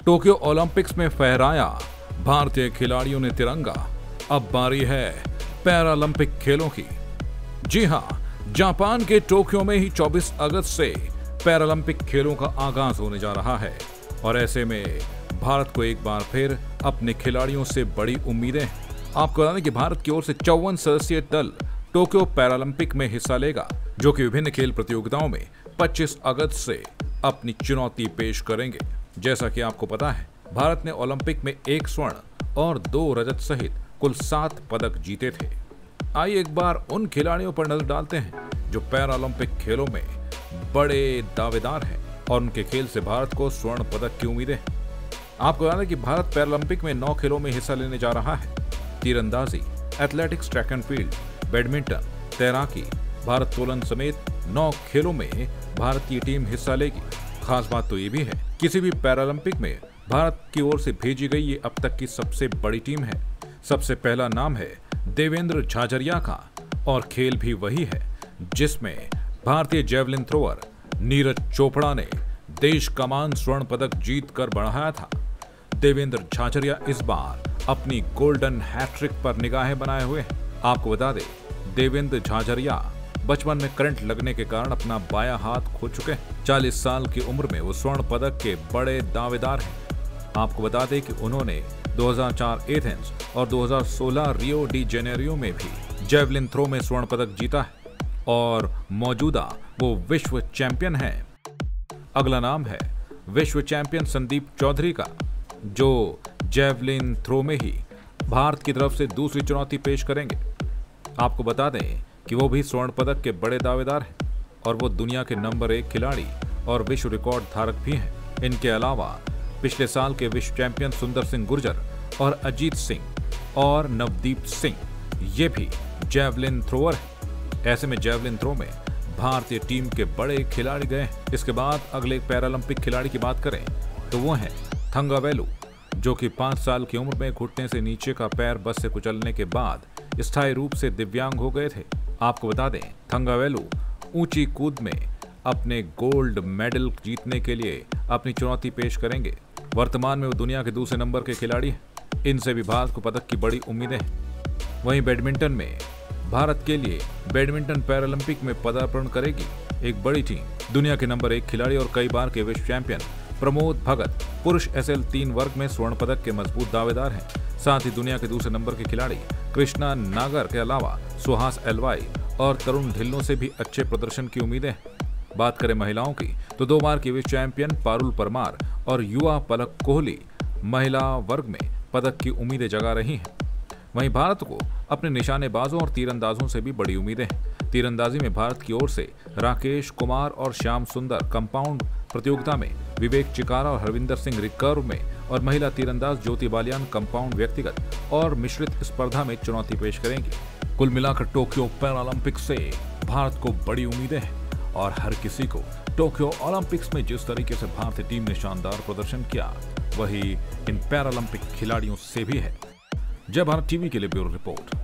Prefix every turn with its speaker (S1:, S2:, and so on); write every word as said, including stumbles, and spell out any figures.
S1: Tokyo Olympics में फहराया भारतीय खिलाड़ियों ने तिरंगा। अब बारी है पैरालंपिक खेलों की। जी हां, जापान के टोक्यो में ही चौबीस अगस्त से पैरालंपिक खेलों का आगाज होने जा रहा है और ऐसे में भारत को एक बार फिर अपने खिलाड़ियों से बड़ी उम्मीदें। आपको बता दें कि भारत की ओर से चौवन सदस्यीय दल टोक्यो पैरालंपिक में हिस्सा लेगा, जो कि विभिन्न खेल प्रतियोगिताओं में पच्चीस अगस्त से अपनी चुनौती पेश करेंगे। जैसा कि आपको पता है, भारत ने ओलंपिक में एक स्वर्ण और दो रजत सहित कुल सात पदक जीते थे। आइए एक बार उन खिलाड़ियों पर नजर डालते हैं जो पैरालंपिक खेलों में बड़े दावेदार हैं और उनके खेल से भारत को स्वर्ण पदक की उम्मीदें। आपको बता दें कि भारत पैरालंपिक में नौ खेलों में हिस्सा लेने जा रहा है। तीरंदाजी, athletics, track and field, badminton, तैराकी, भारत तोलन समेत नौ खेलों में भारत की टीम हिस्सा लेगी। खास बात तो ये भी है, किसी भी पैरालंपिक में भारत की ओर से भेजी गई ये अब तक की सबसे बड़ी टीम है। सबसे पहला नाम है देवेंद्र झाझरिया का और खेल भी वही है जिसमें भारतीय जेवलिन थ्रोअर नीरज चोपड़ा ने देश का मान स्वर्ण पदक जीत कर बढ़ाया था। देवेंद्र झाझरिया इस बार अपनी गोल्डन हैट्रिक पर निगाहें बनाए हुए हैं। आपको बता दें, देवेंद्र झाझरिया बचपन में करंट लगने के कारण अपना बायां हाथ खो चुके हैं। चालीस साल की उम्र में वो स्वर्ण पदक के बड़े दावेदार हैं। आपको बता दें कि उन्होंने दो हज़ार चार एथेंस और दो हज़ार सोलह रियो डी जेनेरियो में भी जेवलिन थ्रो में स्वर्ण पदक जीता है और मौजूदा वो विश्व चैंपियन हैं। अगला नाम है विश्व चैंपियन संदीप चौधरी का, जो जेवलिन थ्रो में ही भारत की तरफ से दूसरी चुनौती पेश करेंगे। आपको बता दें कि वो भी स्वर्ण पदक के बड़े दावेदार हैं और वो दुनिया के नंबर एक खिलाड़ी और विश्व रिकॉर्ड धारक भी हैं। इनके अलावा पिछले साल के विश्व चैंपियन सुंदर सिंह गुर्जर और अजीत सिंह और नवदीप सिंह ये भी जेवलिन थ्रोअर हैं। ऐसे में जेवलिन थ्रो में भारतीय टीम के बड़े खिलाड़ी गए हैं। इसके बाद अगले पैरालंपिक खिलाड़ी की बात करें तो वो हैं थंगावेलु, जो कि पांच साल की उम्र में घुटने से नीचे का पैर बस से कुचलने के बाद स्थायी रूप से दिव्यांग हो गए थे। आपको बता दें, थंगावेलु ऊंची कूद में अपने गोल्ड मेडल जीतने के लिए अपनी चुनौती पेश करेंगे। वर्तमान में वो दुनिया के दूसरे नंबर के खिलाड़ी हैं। इनसे भी भारत को पदक की बड़ी उम्मीदें हैं। वहीं बैडमिंटन में भारत के लिए बैडमिंटन पैरालंपिक में पदार्पण करेगी एक बड़ी टीम। दुनिया के नंबर एक खिलाड़ी और कई बार के विश्व चैंपियन प्रमोद भगत पुरुष एस एल तीन वर्ग में स्वर्ण पदक के मजबूत दावेदार हैं। साथ ही दुनिया के दूसरे नंबर के खिलाड़ी कृष्णा नागर के अलावा सुहास एलवाई और तरुण ढिल्लों से भी अच्छे प्रदर्शन की उम्मीदें हैं। बात करें महिलाओं की तो दो बार की विश्व चैंपियन पारुल परमार और युवा पलक कोहली महिला वर्ग में पदक की उम्मीदें जगा रही हैं। वहीं भारत को अपने निशानेबाजों और तीरंदाजों से भी बड़ी उम्मीदें हैं। तीरंदाजी में भारत की ओर से राकेश कुमार और श्याम सुंदर कंपाउंड प्रतियोगिता में, विवेक चिकारा और हरविंदर सिंह रिकर्व में और महिला तीरंदाज ज्योति बालियान कंपाउंड व्यक्तिगत और मिश्रित स्पर्धा में चुनौती पेश करेंगी। कुल मिलाकर टोक्यो पैरालंपिक से भारत को बड़ी उम्मीदें हैं और हर किसी को टोक्यो ओलंपिक्स में जिस तरीके से भारतीय टीम ने शानदार प्रदर्शन किया, वही इन पैरालंपिक खिलाड़ियों से भी है। जय भारत टीवी के लिए ब्यूरो रिपोर्ट।